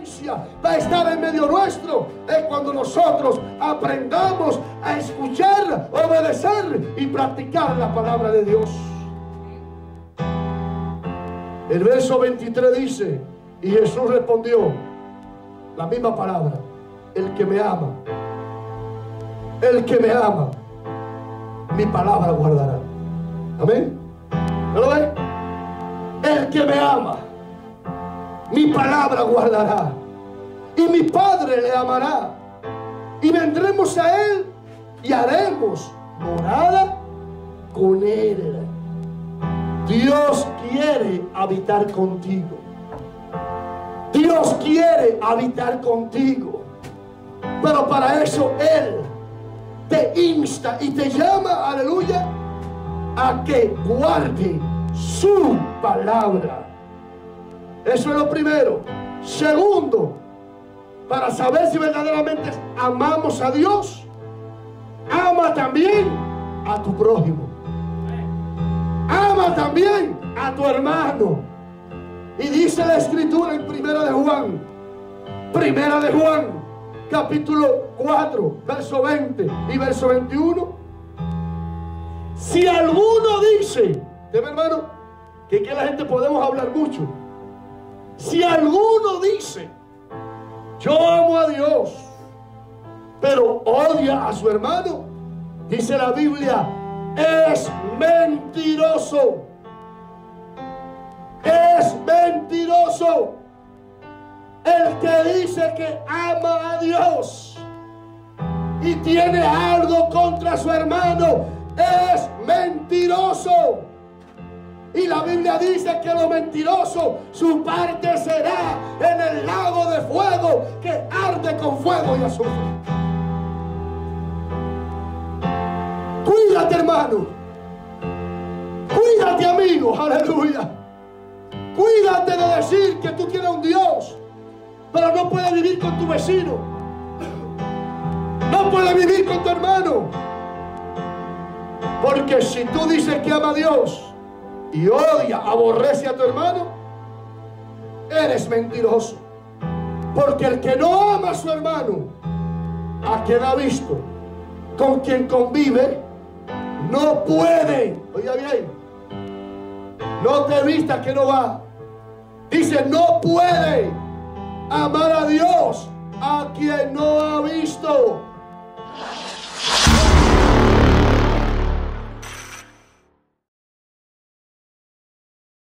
presencia va a estar en medio nuestro es cuando nosotros aprendamos a escuchar, obedecer y practicar la palabra de Dios. El verso 23 dice: y Jesús respondió, la misma palabra: el que me ama, mi palabra guardará. Amén. ¿No lo ven? El que me ama, mi palabra guardará, y mi Padre le amará, y vendremos a él y haremos morada con él. Dios quiere habitar contigo. Dios quiere habitar contigo. Pero para eso Él te insta y te llama, aleluya, a que guarde su palabra. Eso es lo primero. Segundo, para saber si verdaderamente amamos a Dios, ama también a tu prójimo. Ama también a tu hermano. Y dice la Escritura en Primera de Juan, capítulo 4, verso 20 y verso 21. Si alguno dice, ¿de mi hermano? Que aquí la gente podemos hablar mucho. Si alguno dice, yo amo a Dios, pero odia a su hermano, dice la Biblia, es mentiroso. Es mentiroso. El que dice que ama a Dios y tiene algo contra su hermano es mentiroso. Y la Biblia dice que lo mentiroso, su parte será en el lago de fuego que arde con fuego y azufre. Cuídate, hermano. Cuídate, amigo. Aleluya. Cuídate de decir que tú tienes un Dios, pero no puedes vivir con tu vecino. No puedes vivir con tu hermano. Porque si tú dices que ama a Dios y odia, aborrece a tu hermano, eres mentiroso. Porque el que no ama a su hermano, a quien ha visto, con quien convive, no puede. Oiga bien, no te vistas que no va. Dice, no puede amar a Dios a quien no ha visto.